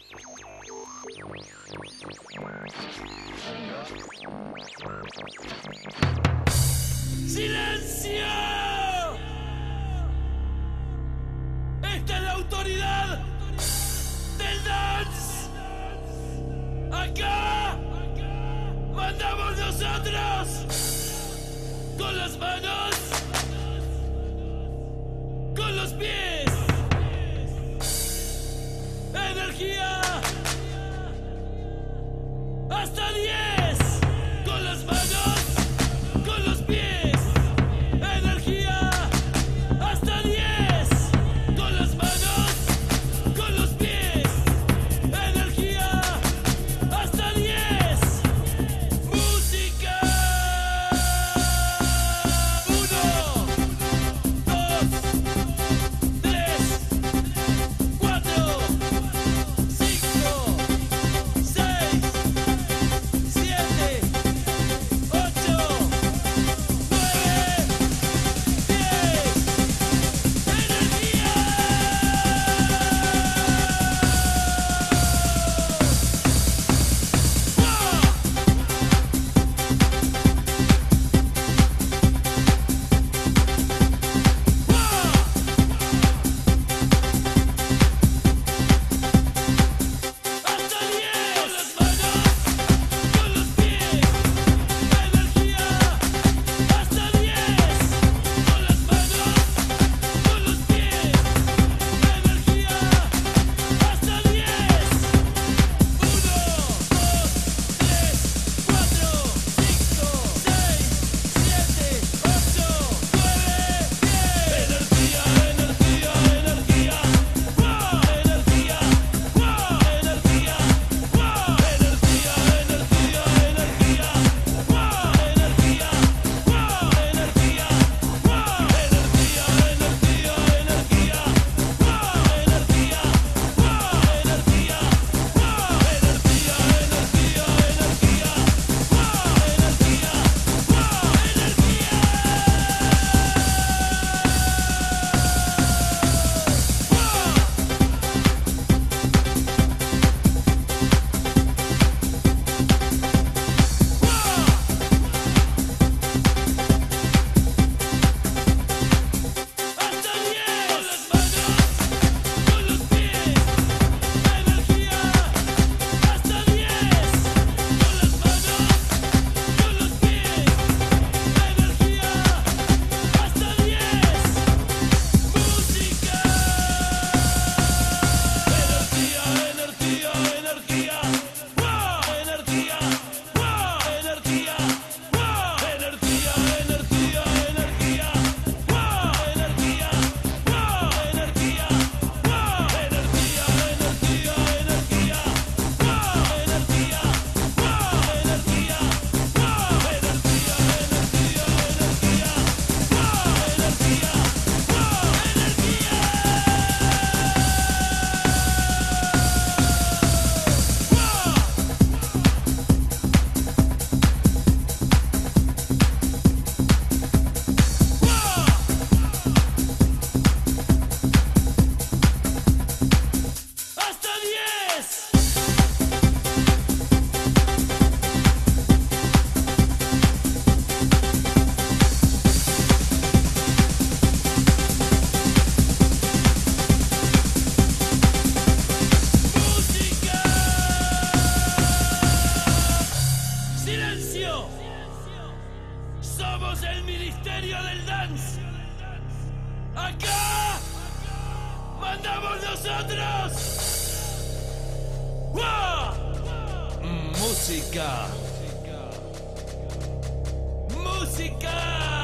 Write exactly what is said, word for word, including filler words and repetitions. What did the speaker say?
¡Silencio! ¡Esta es la autoridad del dance! ¡Acá mandamos nosotros! ¡Con las manos! ¡Con los pies! ¡Energía! ¡Hasta diez! ¡Con las manos! ¡Con los pies! ¡Energía! ¡Hasta diez! ¡Con las manos! ¡Con los pies! ¡Energía! ¡Hasta diez! ¡Música! Uno, dos, tres, cuatro, cinco, seis, siete, ocho, nueve, diez. ¡Energía! ¡Hasta diez! ¡Con las manos! ¡Con los pies! ¡Energía! ¡Hasta diez! ¡Con las manos! ¡Con los pies! ¡Energía! ¡Hasta diez! Uno, dos, tres, cuatro, cinco, seis, siete, ocho, nueve, diez. Energía, energía, energía. ¡Wow! Energía, wow. Energía, wow. Energía, energía, energía. Wow. Energía, wow. Energía, wow. Energía, energía, energía. Wow. Energía, wow. Energía, wow. Energía, energía, energía. Wow. Energía, wow. ¡Hasta diez! ¡Con las manos! ¡Con los pies! ¡Energía! ¡Hasta diez! ¡Con las manos! ¡Con los pies! ¡Energía! ¡Hasta diez! ¡Música! ¡Energía, energía, energía! ¡Wow! ¡Energía! ¡Wow! ¡Energía! ¡Wow! ¡Energía, energía, energía! ¡Wow! ¡Energía! ¡Wow! ¡Energía! ¡Wow! ¡Energía, energía, energía! ¡Wow! ¡Energía! ¡Wow! ¡Energía! ¡Wow! ¡Energía, energía, energía! ¡Wow! ¡Energía! ¡Wow! ¡Hasta diez! ¡Música! ¡Silencio! Somos el Ministerio del Dance. Acá mandamos nosotros. ¡Wow! Música. Música.